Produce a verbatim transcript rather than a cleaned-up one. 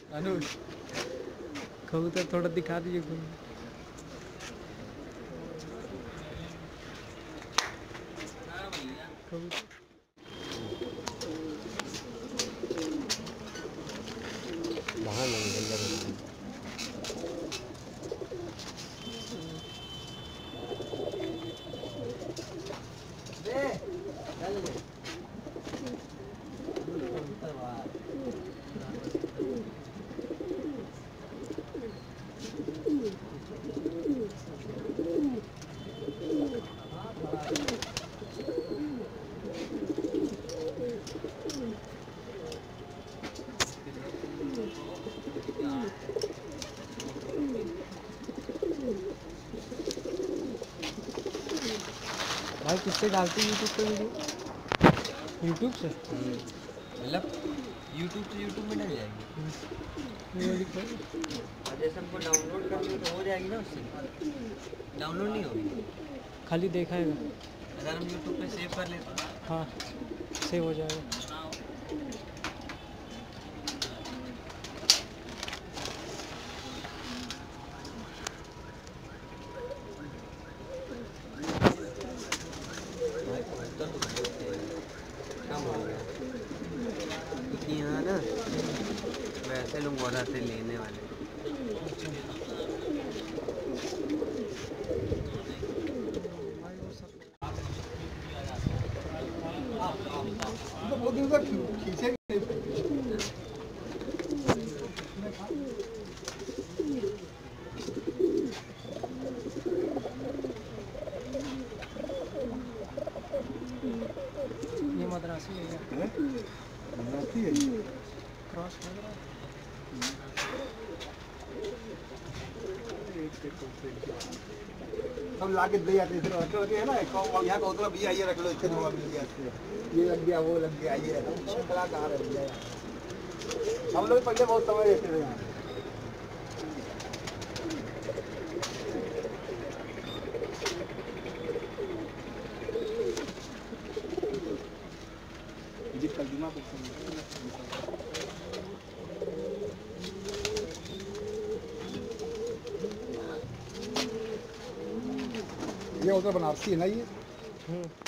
अनुष कबूतर थोड़ा दिखा दीजिए घूम। बाहर नहीं गंदा भाई किससे डालते हैं यूट्यूब पे वीडियो? यूट्यूब से मतलब यूट्यूब से यूट्यूब में डल जाएगी। और जैसे हमको डाउनलोड करनी हो तो हो जाएगी ना, उससे डाउनलोड नहीं होगी, खाली देखा है। अगर हम यूट्यूब पे सेव कर लेते हैं हाँ सेव हो जाएगा। यहाँ ना वैसे लोग बोला थे लेने वाले। ये मद्रासी है क्या? मद्रासी है क्रॉस लग रहा है। सब लाके दे जाते थे रख के है ना, यहाँ का उतना भैया ये रख लो, इतने धुआं मिल गया, ये लग गया वो लग गया, ये कलाकार है भैया। हम लोग पहले बहुत समय रहते थे यहाँ। ये उधर बनारसी है ना ये।